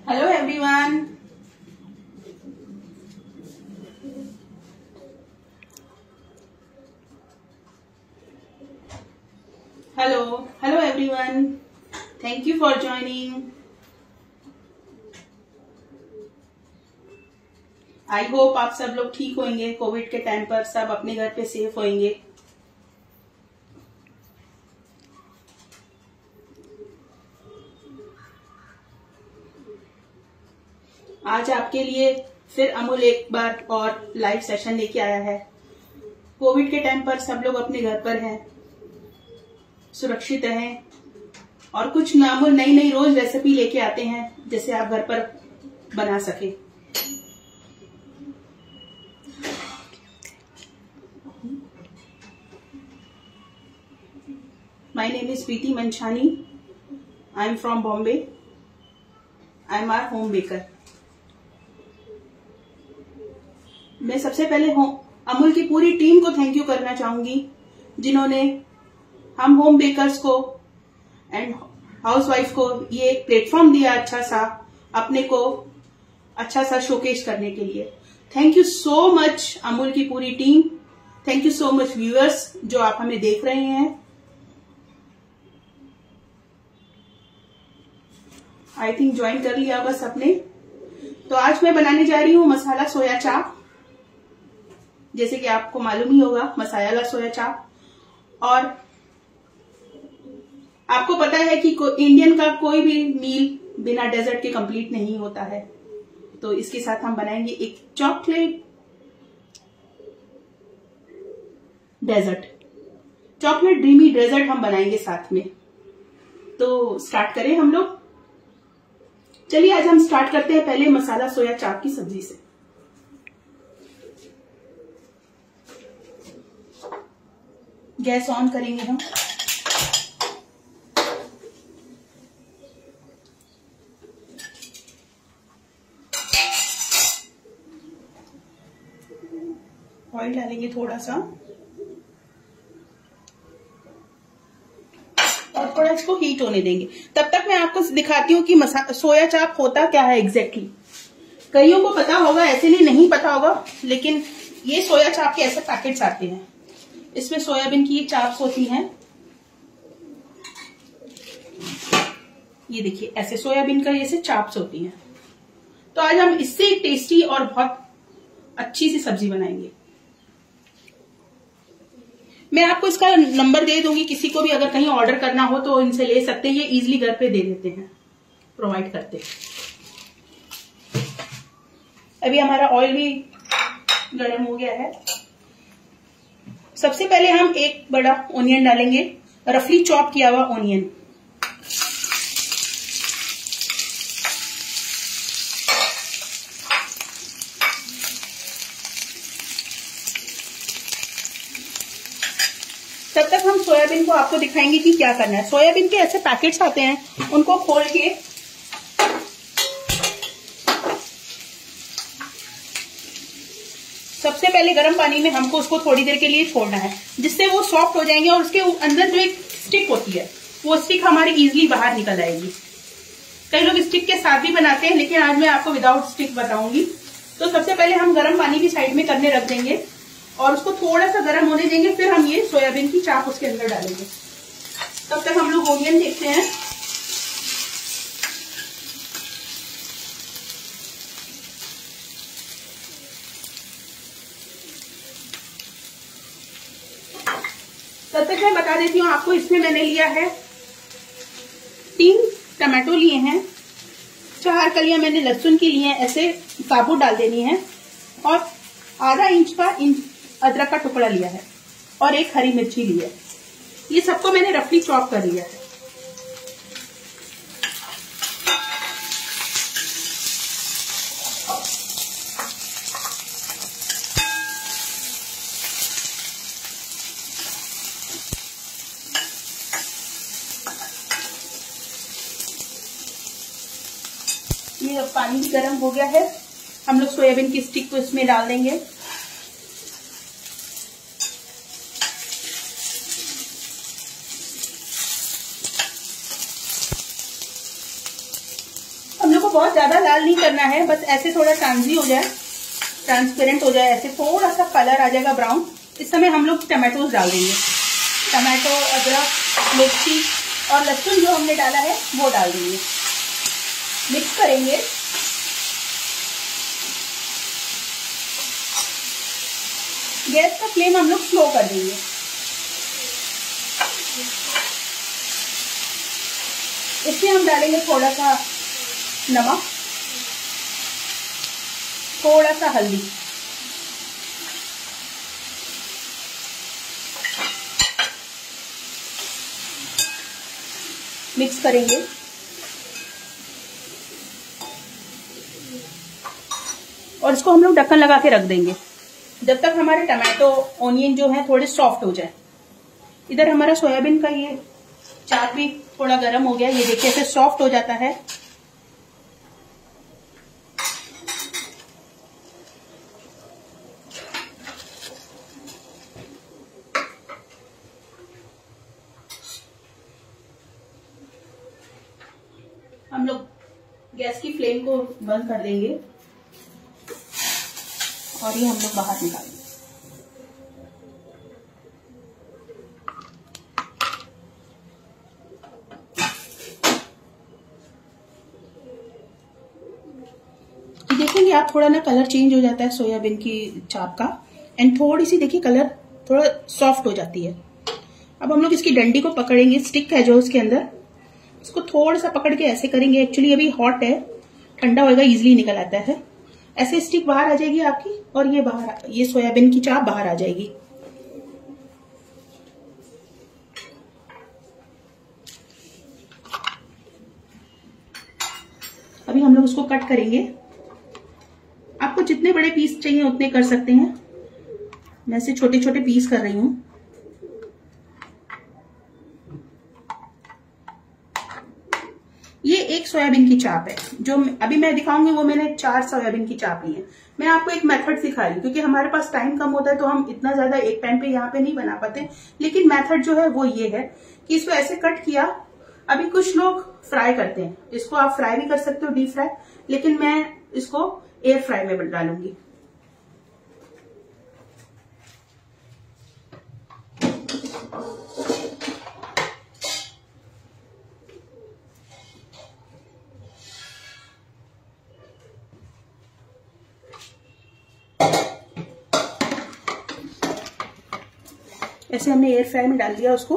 Hello everyone. Hello everyone. Thank you for joining. I hope आप सब लोग ठीक होंगे। कोविड के टाइम पर सब अपने घर पे सेफ होंगे। आज आपके लिए फिर अमूल एक बार और लाइव सेशन लेके आया है। कोविड के टाइम पर सब लोग अपने घर पर हैं, सुरक्षित रहें और कुछ अमूल नई नई रोज रेसिपी लेके आते हैं जिसे आप घर पर बना सके। My name is Preeti Manchani. I am from Bombay. I am our home baker. मैं सबसे पहले अमूल की पूरी टीम को थैंक यू करना चाहूंगी जिन्होंने हम होम बेकर्स को एंड हाउसवाइफ को ये एक प्लेटफॉर्म दिया अच्छा सा, अपने को अच्छा सा शोकेस करने के लिए। Thank you so much Amul की पूरी टीम। Thank you so much viewers जो आप हमें देख रहे हैं। आई थिंक ज्वाइन कर लिया होगा सबने। तो आज मैं बनाने जा रही हूँ मसाला सोया चाप। जैसे कि आपको मालूम ही होगा मसाला सोया चाप। और आपको पता है कि इंडियन का कोई भी मील बिना डेजर्ट के कंप्लीट नहीं होता है। तो इसके साथ हम बनाएंगे एक चॉकलेट ड्रीमी डेजर्ट हम बनाएंगे साथ में। तो स्टार्ट करें हम लोग। चलिए आज हम स्टार्ट करते हैं पहले मसाला सोया चाप की सब्जी से। गैस ऑन करेंगे हम। ऑयल डालेंगे थोड़ा सा और थोड़ा इसको हीट होने देंगे। तब तक मैं आपको दिखाती हूँ कि सोया चाप होता क्या है एग्जैक्टली। कईयों को पता होगा, ऐसे नहीं पता होगा, लेकिन ये सोया चाप के ऐसे पैकेट्स आते हैं। इसमें सोयाबीन की चाप्स होती हैं। ये देखिए ऐसे सोयाबीन का जैसे चाप्स होती हैं। तो आज हम इससे टेस्टी और बहुत अच्छी सी सब्जी बनाएंगे। मैं आपको इसका नंबर दे दूंगी, किसी को भी अगर कहीं ऑर्डर करना हो तो इनसे ले सकते हैं। ये इजीली घर पे दे देते हैं, प्रोवाइड करते हैं। अभी हमारा ऑयल भी गर्म हो गया है। सबसे पहले हम एक बड़ा ओनियन डालेंगे, रफली चॉप किया हुआ ओनियन। तब तक हम सोयाबीन को आपको दिखाएंगे कि क्या करना है। सोयाबीन के ऐसे पैकेट्स आते हैं, उनको खोल के सबसे पहले गर्म पानी में हमको उसको थोड़ी देर के लिए छोड़ना है, जिससे वो सॉफ्ट हो जाएंगे और उसके अंदर जो एक स्टिक होती है वो स्टिक हमारी इजीली बाहर निकल आएगी। कई लोग स्टिक के साथ भी बनाते हैं, लेकिन आज मैं आपको विदाउट स्टिक बताऊंगी। तो सबसे पहले हम गर्म पानी भी साइड में करने रख देंगे और उसको थोड़ा सा गर्म होने देंगे। फिर हम ये सोयाबीन की चाप उसके अंदर डालेंगे। तब तक हम लोग ओनियन देखते हैं। तब तक मैं बता देती हूँ आपको, इसमें मैंने लिया है 3 टमाटो लिए हैं, 4 कलियां मैंने लहसुन की ली हैं, ऐसे साबुत डाल देनी है, और आधा इंच का अदरक का टुकड़ा लिया है और एक हरी मिर्ची ली है। ये सबको मैंने रफली चॉप कर लिया है। ये पानी भी गर्म हो गया है। हम लोग सोयाबीन की स्टिक को इसमें डाल देंगे। बहुत ज्यादा लाल नहीं करना है, बस ऐसे थोड़ा ट्रांसी हो जाए, ट्रांसपेरेंट हो जाए, ऐसे थोड़ा सा कलर आ जाएगा ब्राउन। इस समय हम लोग टमाटोज डाल देंगे। टमाटो, अदरक, मिर्ची और लहसुन जो हमने डाला है वो डाल देंगे। मिक्स करेंगे। गैस का फ्लेम हम लोग स्लो कर देंगे। इसमें हम डालेंगे थोड़ा सा नमक, थोड़ा सा हल्दी, मिक्स करेंगे। और इसको हम लोग ढक्कन लगा के रख देंगे जब तक हमारे टमाटो ऑनियन जो है थोड़े सॉफ्ट हो जाए। इधर हमारा सोयाबीन का ये चाट भी थोड़ा गर्म हो गया, ये देखिए ऐसे सॉफ्ट हो जाता है। हम लोग गैस की फ्लेम को बंद कर देंगे और ये हम लोग बाहर निकालेंगे। देखेंगे आप थोड़ा ना कलर चेंज हो जाता है सोयाबीन की चाप का, एंड थोड़ी सी देखिए कलर थोड़ा सॉफ्ट हो जाती है। अब हम लोग इसकी डंडी को पकड़ेंगे, स्टिक है जो उसके अंदर, उसको थोड़ा सा पकड़ के ऐसे करेंगे। एक्चुअली अभी हॉट है, ठंडा होएगा इजिली निकल आता है। ऐसे स्टिक बाहर आ जाएगी आपकी और ये सोयाबीन की चाप बाहर आ जाएगी। अभी हम लोग उसको कट करेंगे। आपको जितने बड़े पीस चाहिए उतने कर सकते हैं, मैं से छोटे छोटे पीस कर रही हूं। ये एक सोयाबीन की चाप है, जो अभी मैं दिखाऊंगी वो मैंने 4 सोयाबीन की चाप ली है। मैं आपको एक मेथड सिखा रही हूँ क्योंकि हमारे पास टाइम कम होता है तो हम इतना ज्यादा एक टाइम पे यहाँ पे नहीं बना पाते। लेकिन मेथड जो है वो ये है कि इसको ऐसे कट किया। अभी कुछ लोग फ्राई करते हैं, इसको आप फ्राई भी कर सकते हो, डीप फ्राई, लेकिन मैं इसको एयर फ्राई में डालूंगी। ऐसे हमने एयर फ्राई में डाल दिया उसको।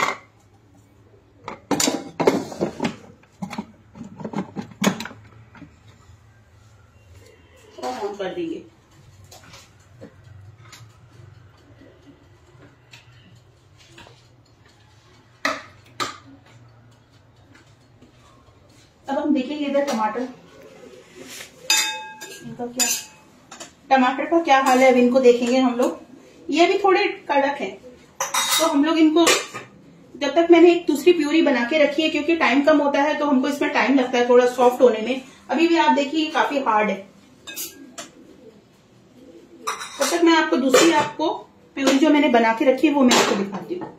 और ऑन कर देंगे। अब हम देखेंगे इधर टमाटर, इनका क्या, टमाटर का क्या हाल है, अब इनको देखेंगे हम लोग। ये भी थोड़े कड़क हैं तो हम लोग इनको, जब तक मैंने एक दूसरी प्यूरी बना के रखी है क्योंकि टाइम कम होता है तो हमको इसमें टाइम लगता है थोड़ा सॉफ्ट होने में। अभी भी आप देखिए काफी हार्ड है। तब तक मैं आपको दूसरी प्यूरी जो मैंने बना के रखी है वो मैं आपको दिखाती हूँ।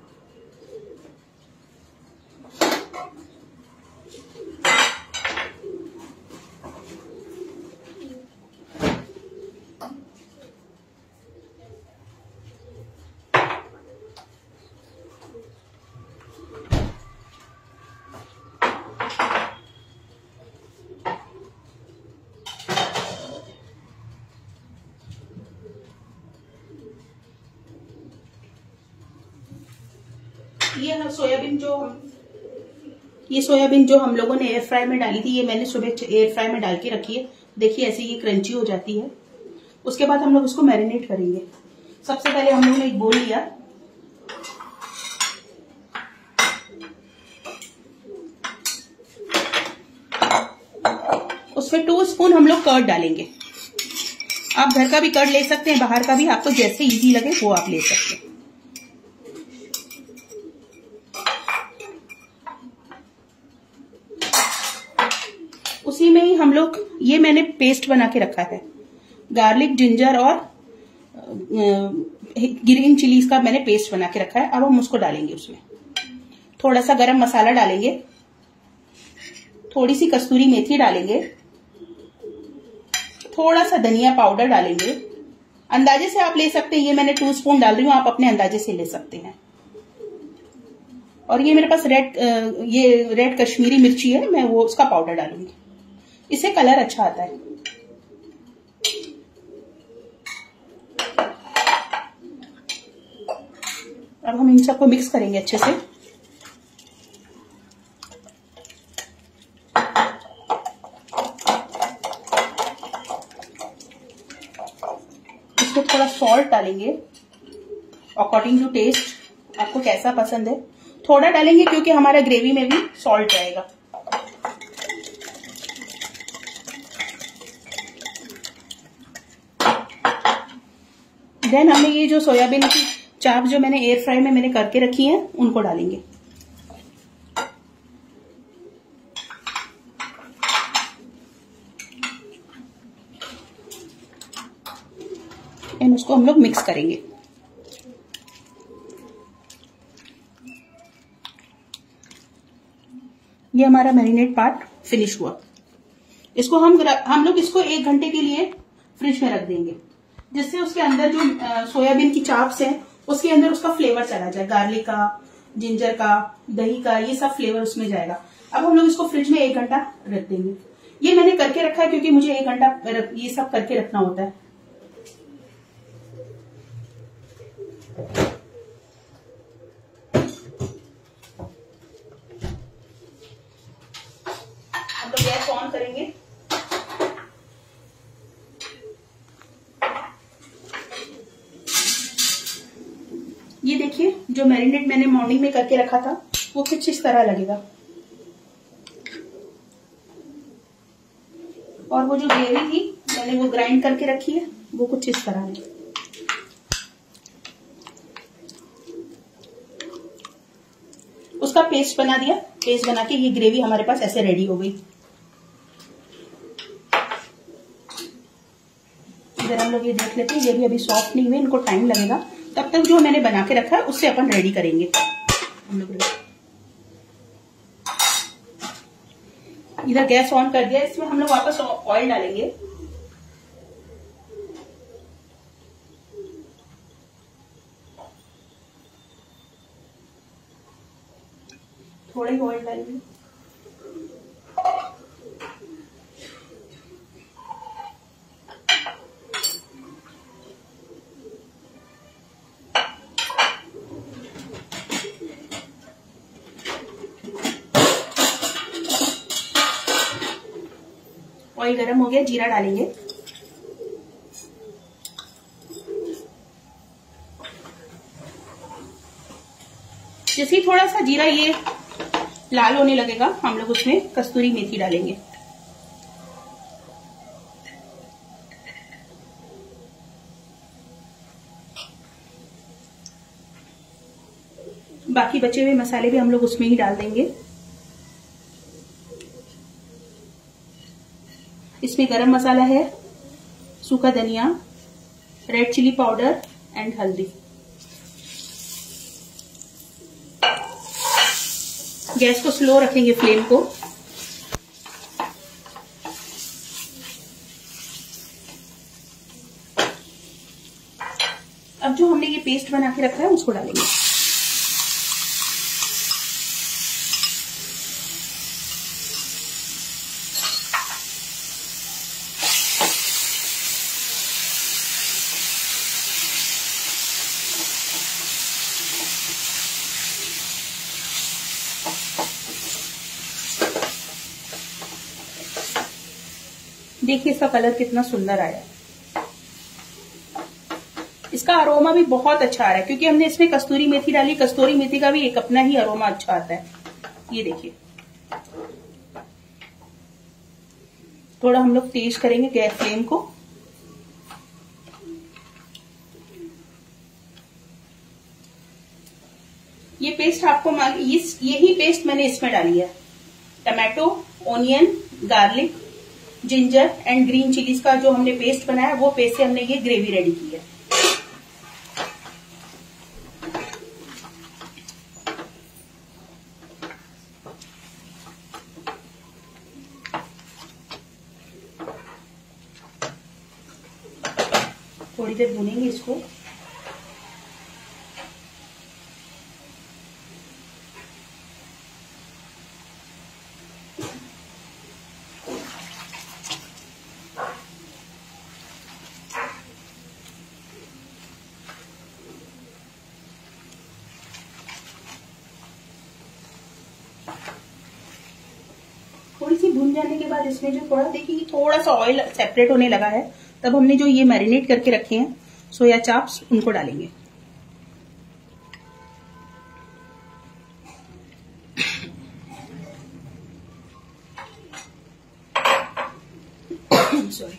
ये सोयाबीन जो हम लोगों ने एयर फ्राई में डाली थी, ये मैंने सुबह एयर फ्राई में डाल के रखी है। देखिए ऐसे ये क्रंची हो जाती है। उसके बाद हम लोग उसको मैरिनेट करेंगे। सबसे पहले हम लोगों ने एक बोल लिया, उसमें 2 स्पून हम लोग कर्ड डालेंगे। आप घर का भी कर्ड ले सकते हैं, बाहर का भी, आपको जैसे इजी लगे वो आप ले सकते हैं। उसी में ही हम लोग, ये मैंने पेस्ट बना के रखा है, गार्लिक, जिंजर और ग्रीन चिलीज का मैंने पेस्ट बना के रखा है। अब हम उसको डालेंगे उसमें। थोड़ा सा गरम मसाला डालेंगे, थोड़ी सी कस्तूरी मेथी डालेंगे, थोड़ा सा धनिया पाउडर डालेंगे। अंदाजे से आप ले सकते हैं, ये मैंने 2 स्पून डाल रही हूँ, आप अपने अंदाजे से ले सकते हैं। और ये मेरे पास रेड कश्मीरी मिर्ची है, मैं वो उसका पाउडर डालूंगी, इससे कलर अच्छा आता है। अब हम इन सबको मिक्स करेंगे अच्छे से। इसमें थोड़ा सॉल्ट डालेंगे अकॉर्डिंग टू टेस्ट, आपको कैसा पसंद है। थोड़ा डालेंगे क्योंकि हमारा ग्रेवी में भी सॉल्ट रहेगा। देन हमने ये जो सोयाबीन की चाप जो मैंने एयर फ्राई में मैंने करके रखी है, उनको डालेंगे। एंड उसको हम लोग मिक्स करेंगे। ये हमारा मैरिनेट पार्ट फिनिश हुआ। इसको हम लोग इसको 1 घंटे के लिए फ्रिज में रख देंगे, जिससे उसके अंदर जो सोयाबीन की चाप्स है उसके अंदर उसका फ्लेवर चला जाए, गार्लिक का, जिंजर का, दही का, ये सब फ्लेवर उसमें जाएगा। अब हम लोग इसको फ्रिज में 1 घंटा रख देंगे। ये मैंने करके रखा है क्योंकि मुझे 1 घंटा ये सब करके रखना होता है। हम लोग गैस ऑन करेंगे। ये देखिए, जो मैरिनेट मैंने मॉर्निंग में करके रखा था वो कुछ इस तरह लगेगा, और वो जो ग्रेवी थी मैंने वो ग्राइंड करके रखी है, वो कुछ इस तरह है। उसका पेस्ट बना दिया। पेस्ट बना के ये ग्रेवी हमारे पास ऐसे रेडी हो गई। इधर हम लोग ये देख लेते हैं, ये भी अभी सॉफ्ट नहीं हुए, इनको टाइम लगेगा। तब तक जो मैंने बना के रखा है उससे अपन रेडी करेंगे। हम लोग इधर गैस ऑन कर दिया, इसमें हम लोग वापस ऑयल डालेंगे। थोड़ा ही ऑयल डालेंगे। ऑयल गरम हो गया, जीरा डालेंगे। जैसे ही थोड़ा सा जीरा ये लाल होने लगेगा, हम लोग उसमें कस्तूरी मेथी डालेंगे। बाकी बचे हुए मसाले भी हम लोग उसमें ही डाल देंगे। इसमें गरम मसाला है, सूखा धनिया, रेड चिली पाउडर एंड हल्दी। गैस को स्लो रखेंगे, फ्लेम को। अब जो हमने ये पेस्ट बना के रखा है उसको डालेंगे। देखिए इसका कलर कितना सुंदर आया है। इसका अरोमा भी बहुत अच्छा आ रहा है क्योंकि हमने इसमें कस्तूरी मेथी डाली। कस्तूरी मेथी का भी एक अपना ही अरोमा अच्छा आता है। ये देखिए, थोड़ा हम लोग तेज करेंगे गैस फ्लेम को। ये पेस्ट आपको यही पेस्ट मैंने इसमें डाली है। Tomato, onion, garlic, ginger and green chillies का जो हमने पेस्ट बनाया, वो पेस्ट से हमने ये ग्रेवी रेडी की है। थोड़ी देर भूनेंगे इसको। थोड़ी सी भून जाने के बाद इसमें जो थोड़ा देखिए थोड़ा सा ऑयल सेपरेट होने लगा है, तब हमने जो ये मैरिनेट करके रखे हैं सोया चाप्स उनको डालेंगे। सॉरी,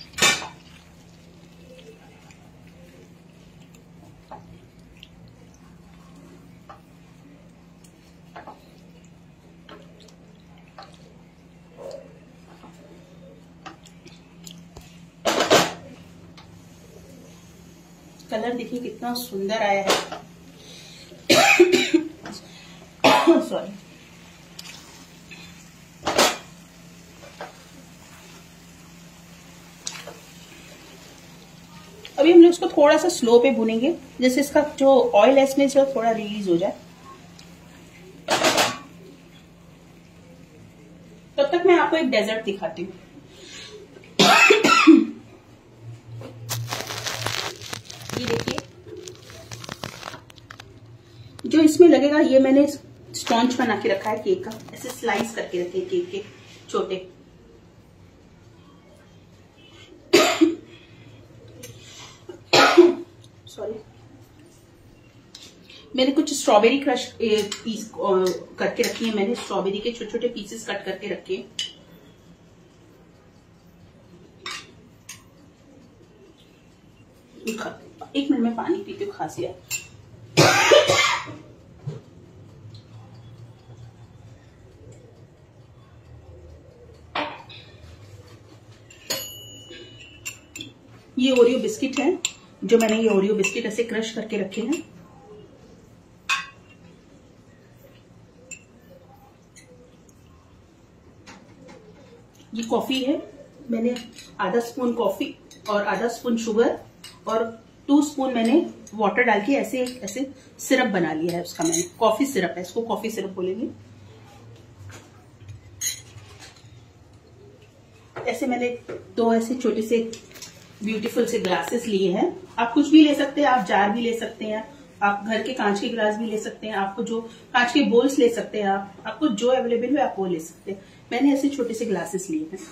कलर देखिए कितना सुंदर आया है। सॉरी, अभी हम लोग इसको थोड़ा सा स्लो पे भुनेंगे, जैसे इसका जो ऑयल है इसमें से थोड़ा रिलीज हो जाए। तब तक मैं आपको एक डेजर्ट दिखाती हूँ। ये देखिए जो इसमें लगेगा, ये मैंने स्पॉन्ज बना के रखा है केक का, ऐसे स्लाइस करके रखे केक के छोटे। सॉरी, मैंने कुछ स्ट्रॉबेरी क्रश पीस करके रखी है, मैंने स्ट्रॉबेरी के छोटे छोटे पीसेस कट करके रखे हैं। एक मिनट में पानी पीते हुए खांसी है। ये ओरियो बिस्किट है, जो मैंने ये ओरियो बिस्किट ऐसे क्रश करके रखे हैं। ये कॉफी है, मैंने आधा स्पून कॉफी और आधा स्पून शुगर और 2 स्पून मैंने वाटर डाल के ऐसे ऐसे सिरप बना लिया है उसका। मैंने कॉफी सिरप है, इसको कॉफी सिरप बोलेंगे। ऐसे मैंने 2 ऐसे छोटे से ब्यूटीफुल से ग्लासेस लिए हैं। आप कुछ भी ले सकते हैं, आप जार भी ले सकते हैं, आप घर के कांच के ग्लास भी ले सकते हैं, आपको जो कांच के बोल्स ले सकते हैं, आपको जो अवेलेबल है आप वो ले सकते हैं। मैंने ऐसे छोटे से ग्लासेस लिए हैं।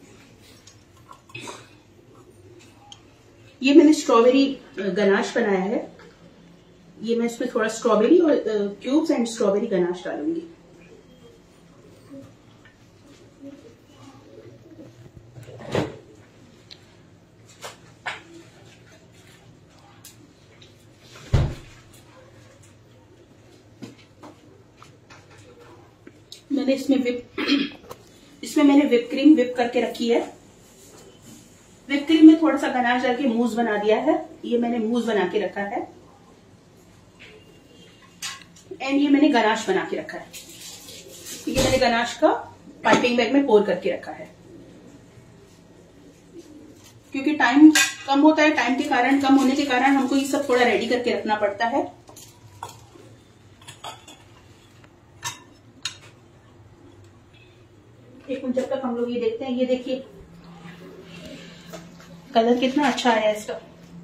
ये मैंने स्ट्रॉबेरी गनाश बनाया है। ये मैं इसमें थोड़ा स्ट्रॉबेरी और क्यूब्स एंड स्ट्रॉबेरी गनाश डालूंगी। मैंने इसमें मैंने व्हिप क्रीम व्हिप करके रखी है। व्हिप क्रीम में थोड़ा सा गनाश डाल के मूस बना दिया है। ये मैंने मूस बना के रखा है एंड ये मैंने गनाश बना के रखा है। ये मैंने गनाश का पाइपिंग बैग में पोर करके रखा है। क्योंकि टाइम कम होता है, टाइम के कारण कम होने के कारण हमको ये सब थोड़ा रेडी करके रखना पड़ता है। एक मिनट जब तक हम लोग ये देखते हैं। ये देखिए कलर कितना अच्छा आया है इसका।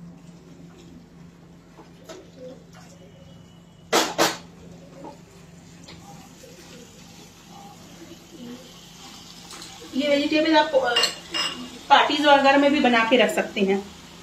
ये वेजिटेबल आप पार्टीज वगैरह में भी बना के रख सकते हैं।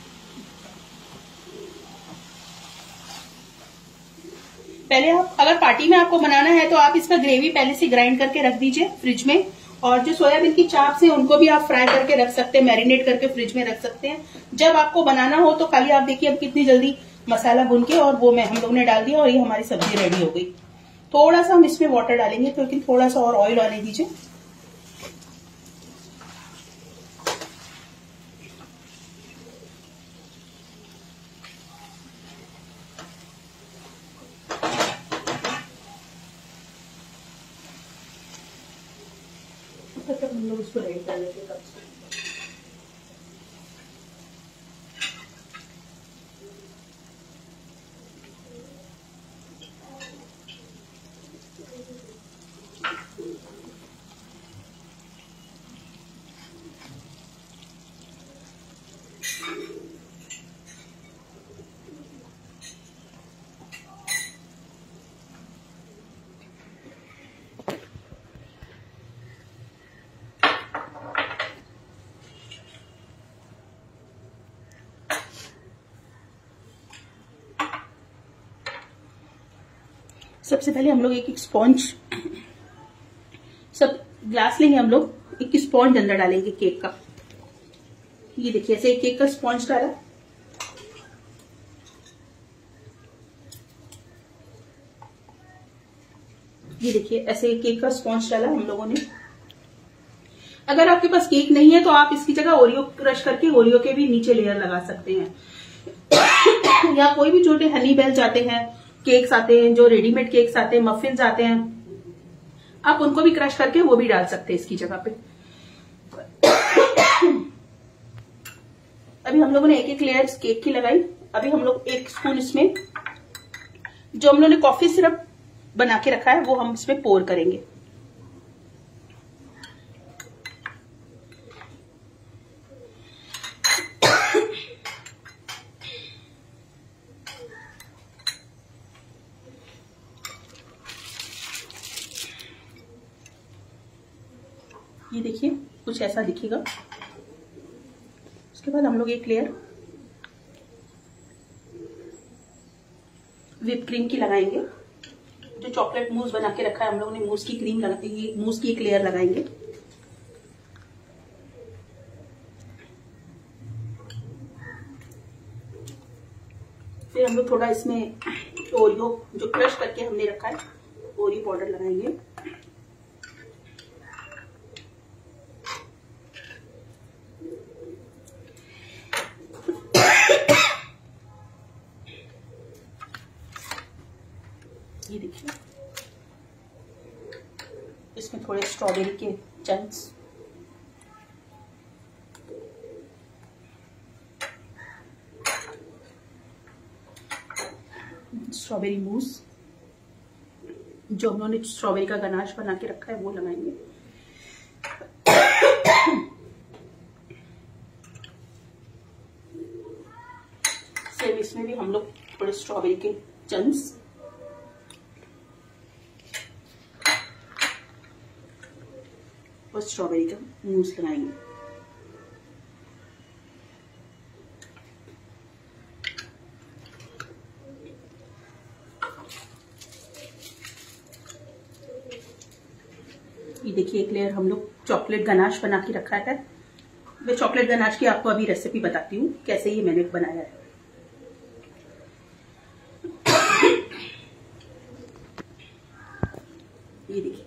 पहले आप अगर पार्टी में आपको बनाना है तो आप इसका ग्रेवी पहले से ग्राइंड करके रख दीजिए फ्रिज में। और जो सोयाबीन की चाप्स है उनको भी आप फ्राई करके रख सकते हैं, मैरिनेट करके फ्रिज में रख सकते हैं। जब आपको बनाना हो तो खाली आप देखिए अब कितनी जल्दी मसाला भून के और वो हम लोग ने डाल दिया और ये हमारी सब्जी रेडी हो गई। थोड़ा सा हम इसमें वाटर डालेंगे, तो लेकिन थोड़ा सा और ऑयल आने दीजिए। तब तक हम लोग इसको रेडी कर लेते हैं। सबसे पहले हम लोग एक स्पॉन्ज, सब ग्लास लेंगे हम लोग, एक स्पॉन्ज अंदर डालेंगे केक का। ये देखिए ऐसे एक केक का स्पॉन्ज डाला, ये देखिए ऐसे एक केक का स्पॉन्ज डाला हम लोगों ने। अगर आपके पास केक नहीं है तो आप इसकी जगह ओरियो क्रश करके ओरियो के भी नीचे लेयर लगा सकते हैं। या कोई भी छोटे हनी बेल्स आते हैं, केक्स आते हैं, जो रेडीमेड केक्स आते हैं, मफिन्स आते हैं, आप उनको भी क्रश करके वो भी डाल सकते हैं इसकी जगह पे। अभी हम लोगों ने एक एक लेयर केक की लगाई। अभी हम लोग 1 स्पून इसमें जो हम लोगों ने कॉफी सिरप बना के रखा है वो हम इसमें पोर करेंगे। ये देखिए कुछ ऐसा दिखेगा। उसके बाद हम लोग एक लेयर व्हिप क्रीम की लगाएंगे। जो चॉकलेट मूस बना के रखा है हम लोगों ने, मूस की क्रीम लगाएंगे, मूस की एक लेयर लगाएंगे। फिर हम लोग थोड़ा इसमें ओरियो जो क्रश करके हमने रखा है ओरियो पाउडर लगाएंगे। ये देखिए इसमें थोड़े स्ट्रॉबेरी के चंक्स, स्ट्रॉबेरी मूस, जो हम लोगों ने स्ट्रॉबेरी का गनाश बना के रखा है वो लगाएंगे। सेम इसमें भी हम लोग थोड़े स्ट्रॉबेरी के चंक्स, और स्ट्रॉबेरी का मूस लगाएंगे। ये देखिए एक लेयर हम लोग चॉकलेट गनाश बना के रखा है। मैं चॉकलेट गनाश की आपको अभी रेसिपी बताती हूँ कैसे ये मैंने बनाया है। ये देखिए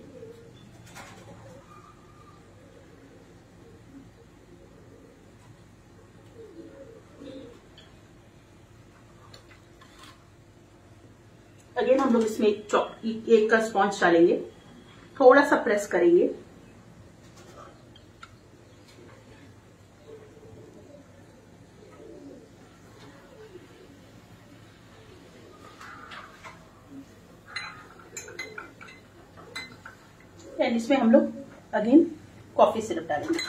अगेन हम लोग इसमें एक का स्पॉन्ज डालेंगे, थोड़ा सा प्रेस करेंगे। एंड इसमें हम लोग अगेन कॉफी सिरप डालेंगे।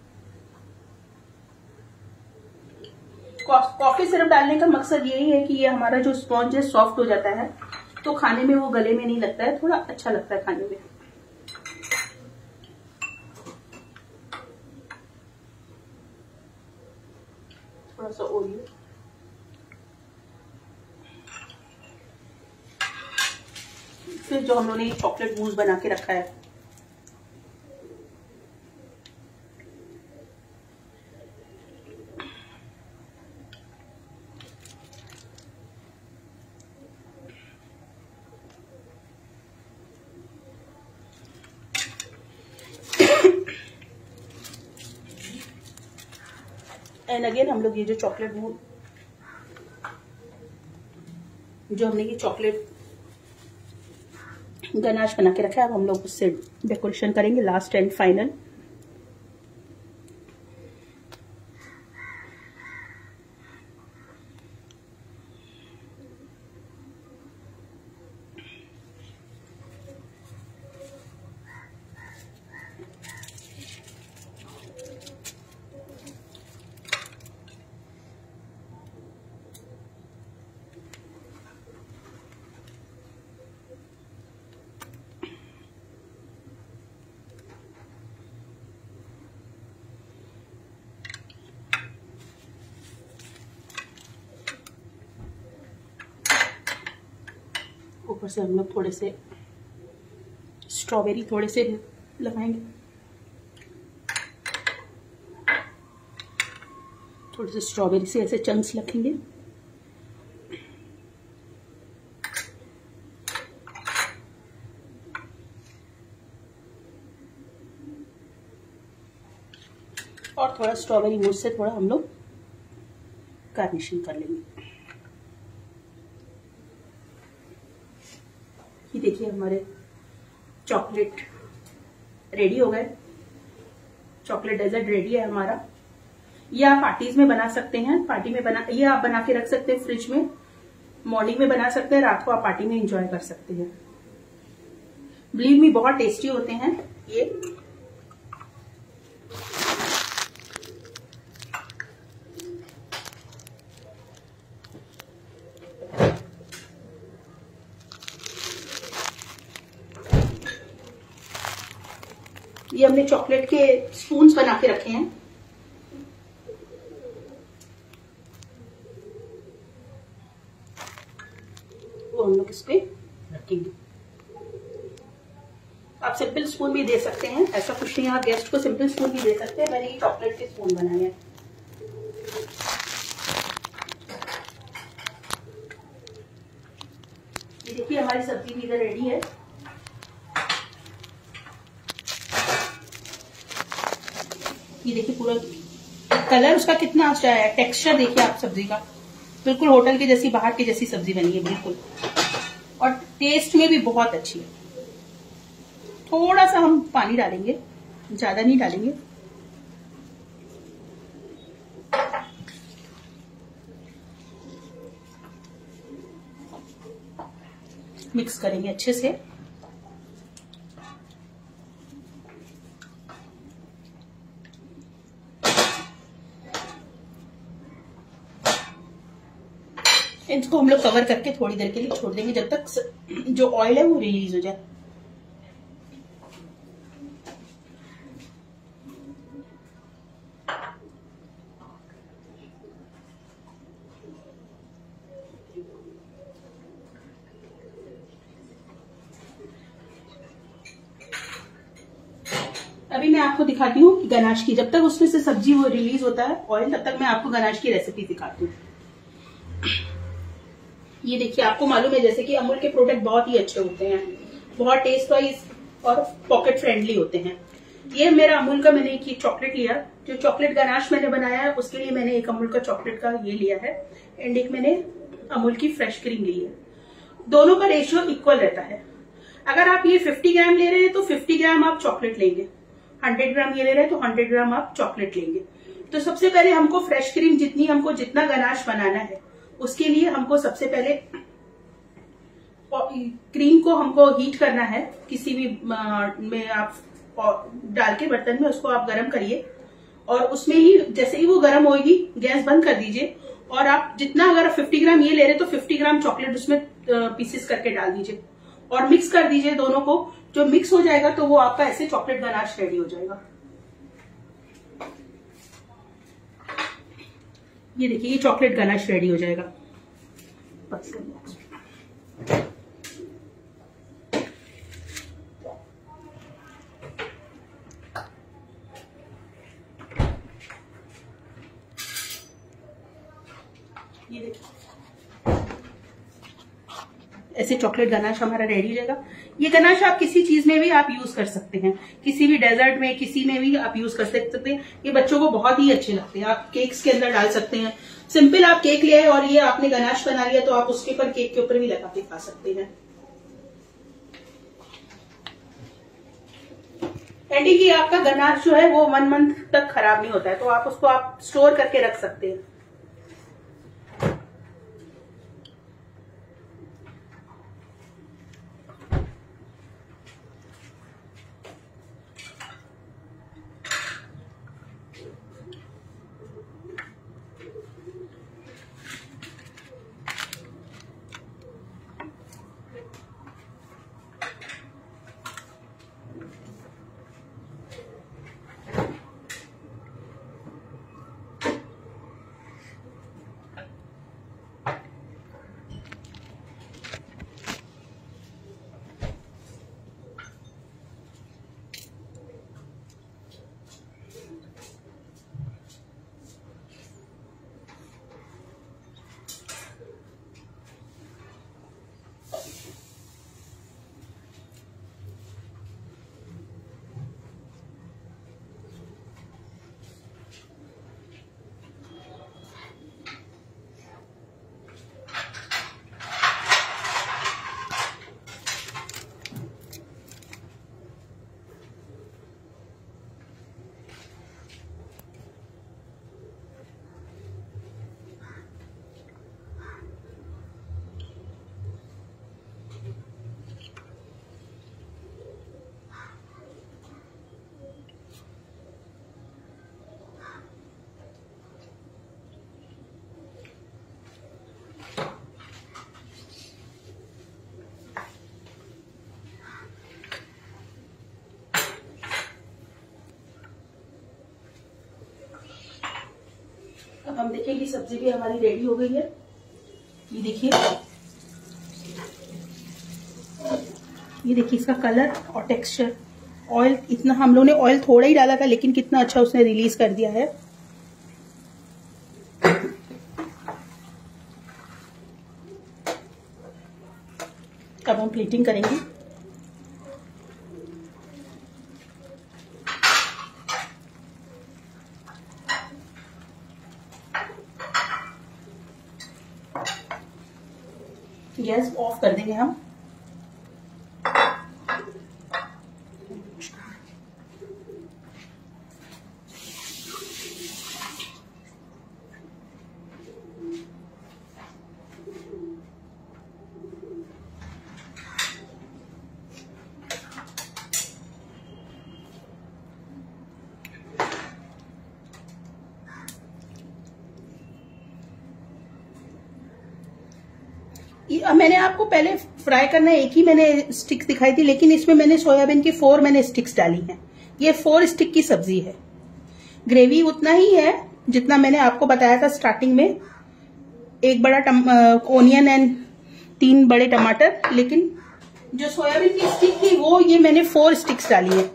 कॉफी सिरप डालने का मकसद यही है कि ये हमारा जो स्पॉन्ज है सॉफ्ट हो जाता है, तो खाने में वो गले में नहीं लगता है, थोड़ा अच्छा लगता है खाने में। थोड़ा सा ओरियो, फिर जो हम लोगों ने चॉकलेट मूस बना के रखा है एंड अगेन हम लोग ये जो चॉकलेट मूस, जो हमने ये चॉकलेट गनाश बना के रखा है, अब हम लोग उससे डेकोरेशन करेंगे लास्ट एंड फाइनल। ऊपर से हम लोग थोड़े से स्ट्रॉबेरी थोड़े से लगाएंगे, थोड़े से स्ट्रॉबेरी से ऐसे चंक्स रखेंगे। और थोड़ा स्ट्रॉबेरी मूस से थोड़ा हम लोग गार्निशिंग कर लेंगे। ये देखिए हमारे चॉकलेट रेडी हो गए, चॉकलेट डेजर्ट रेडी है हमारा। ये आप पार्टीज में बना सकते हैं, पार्टी में बना, ये आप बना के रख सकते हैं फ्रिज में, मॉर्निंग में बना सकते हैं, रात को आप पार्टी में एंजॉय कर सकते हैं। बिलीव मी बहुत टेस्टी होते हैं ये। ये हमने चॉकलेट के स्पून्स बना के रखे हैं। वो हम लोग इस पे रखेंगे। आप सिंपल स्पून भी दे सकते हैं, ऐसा कुछ नहीं, आप गेस्ट को सिंपल स्पून भी दे सकते हैं। मैंने ये चॉकलेट के स्पून बनाए हैं। ये देखिए हमारी सब्जी भी इधर रेडी है। ये देखिए पूरा कलर उसका कितना अच्छा है, टेक्सचर देखिए आप सब्जी का, बिल्कुल होटल की जैसी, बाहर की जैसी सब्जी बनी है बिल्कुल, और टेस्ट में भी बहुत अच्छी है। थोड़ा सा हम पानी डालेंगे, ज्यादा नहीं डालेंगे। मिक्स करेंगे अच्छे से। इसको हम लोग कवर करके थोड़ी देर के लिए छोड़ देंगे, जब तक जो ऑयल है वो रिलीज हो जाए। अभी मैं आपको दिखाती हूँ गनाश की, जब तक उसमें से सब्जी वो रिलीज होता है ऑयल, तब तक मैं आपको गनाश की रेसिपी दिखाती हूँ। ये देखिए आपको मालूम है जैसे कि अमूल के प्रोडक्ट बहुत ही अच्छे होते हैं, बहुत टेस्ट वाइज और पॉकेट फ्रेंडली होते हैं। ये मेरा अमूल का, मैंने एक चॉकलेट लिया, जो चॉकलेट गनाश मैंने बनाया है उसके लिए मैंने एक अमूल का चॉकलेट का ये लिया है, एंड एक मैंने अमूल की फ्रेश क्रीम ली है। दोनों का रेशियो इक्वल रहता है। अगर आप ये 50 ग्राम ले रहे हैं तो 50 ग्राम आप चॉकलेट लेंगे, 100 ग्राम ये ले रहे हैं तो 100 ग्राम आप चॉकलेट लेंगे। तो सबसे पहले हमको फ्रेश क्रीम जितनी, हमको जितना गनाश बनाना है उसके लिए हमको सबसे पहले क्रीम को हमको हीट करना है। किसी भी में आप डाल के बर्तन में उसको आप गरम करिए, और उसमें ही जैसे ही वो गरम होगी गैस बंद कर दीजिए, और आप जितना, अगर 50 ग्राम ये ले रहे तो 50 ग्राम चॉकलेट उसमें पीसेस करके डाल दीजिए और मिक्स कर दीजिए दोनों को। जो मिक्स हो जाएगा तो वो आपका ऐसे चॉकलेट गनाश रेडी हो जाएगा। ये देखिए ये चॉकलेट गनाश रेडी हो जाएगा। बस ये देखिए ऐसे चॉकलेट गनाश हमारा रेडी हो जाएगा। ये गनाश आप किसी चीज में भी आप यूज कर सकते हैं, किसी भी डेजर्ट में, किसी में भी आप यूज कर सकते हैं। ये बच्चों को बहुत ही अच्छे लगते हैं, आप केक्स के अंदर डाल सकते हैं। सिंपल आप केक ले आए और ये आपने गनाश बना लिया तो आप उसके ऊपर, केक के ऊपर भी लगा के खा सकते हैं। एंड ये आपका गनाश जो है वो 1 मंथ तक खराब नहीं होता है, तो आप उसको आप स्टोर करके रख सकते हैं। अब हम देखेंगे सब्जी भी हमारी रेडी हो गई है। ये देखिए, ये देखिए इसका कलर और टेक्सचर। ऑयल इतना, हम लोगों ने ऑयल थोड़ा ही डाला था लेकिन कितना अच्छा उसने रिलीज कर दिया है। अब हम प्लेटिंग करेंगे। गैस ऑफ कर देंगे हम। मैंने आपको पहले फ्राई करना एक ही मैंने स्टिक्स दिखाई थी, लेकिन इसमें मैंने सोयाबीन की 4 मैंने स्टिक्स डाली हैं। ये 4 स्टिक की सब्जी है। ग्रेवी उतना ही है जितना मैंने आपको बताया था स्टार्टिंग में, 1 बड़ा ओनियन एंड 3 बड़े टमाटर। लेकिन जो सोयाबीन की स्टिक थी वो ये मैंने 4 स्टिक्स डाली है।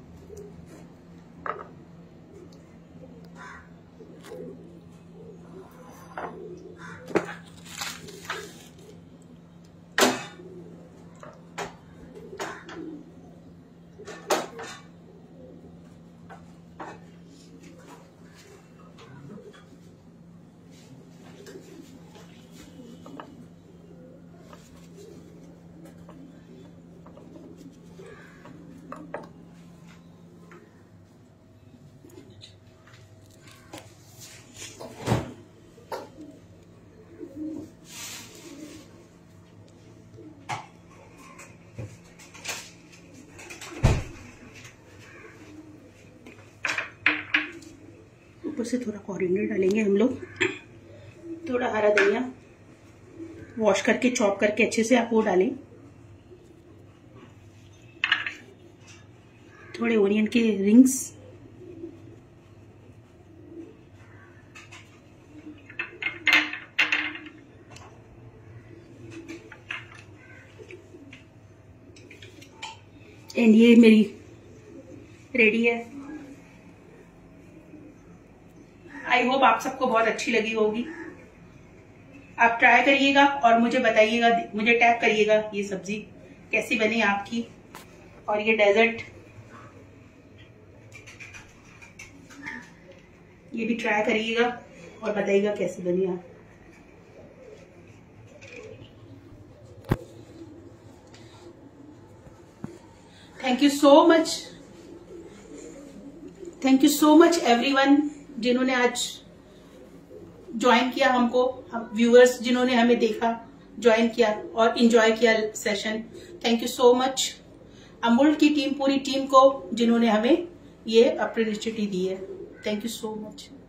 ऊपर से थोड़ा कोरिएंडर डालेंगे हम लोग, थोड़ा हरा धनिया वॉश करके चॉप करके अच्छे से आप वो डालें, थोड़े ओनियन के रिंग्स, एंड ये मेरी रेडी है। आई होप आप सबको बहुत अच्छी लगी होगी। आप ट्राई करिएगा और मुझे बताइएगा, मुझे टैग करिएगा ये सब्जी कैसी बनी आपकी। और ये डेजर्ट ये भी ट्राई करिएगा और बताइएगा कैसी बनी आप। Thank you so much everyone जिन्होंने आज ज्वाइन किया हमको, हम व्यूअर्स जिन्होंने हमें देखा, ज्वाइन किया और एंजॉय किया session. Thank you so much Amul की टीम, पूरी टीम को जिन्होंने हमें ये अपॉर्चुनिटी दी है। Thank you so much.